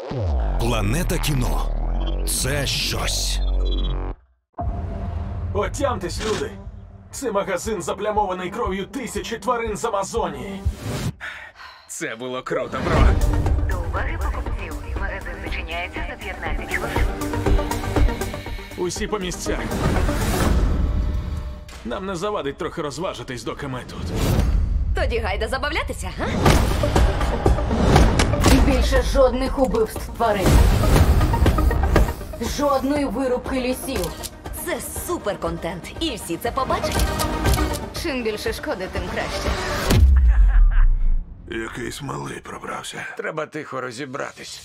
Планета кіно – це щось. Отямтесь, люди! Це магазин, заплямований кров'ю тисячі тварин з Амазонії. Це було круто, бро. До уваги покупців. Магазин зачиняється за 15 хвилин. Усі по місцях. Нам не завадить трохи розважитись, доки ми тут. Тоді гайда забавлятися, га? Більше жодних убивств тварин. Жодної вирубки лісів. Це суперконтент, і всі це побачать. Чим більше шкоди, тим краще. Якийсь малий пробрався. Треба тихо розібратись.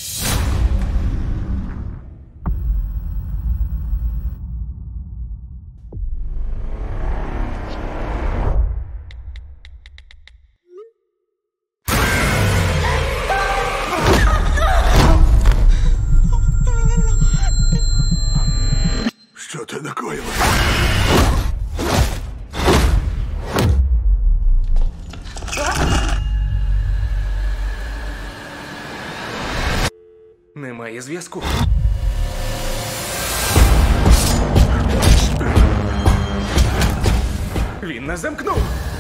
Що ти накоїв? Немає зв'язку. Він нас замкнув.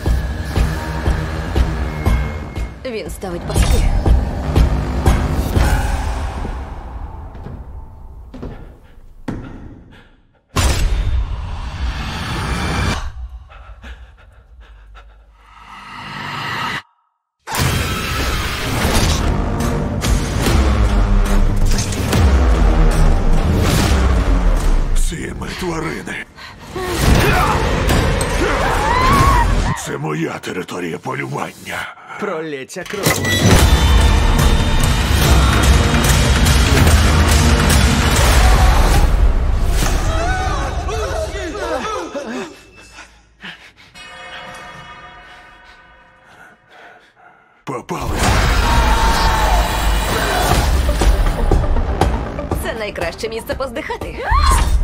Він ставить пастки. Всі ми тварини. Це моя територія полювання. Пролється кров. Попали. Це найкраще місце поздихати.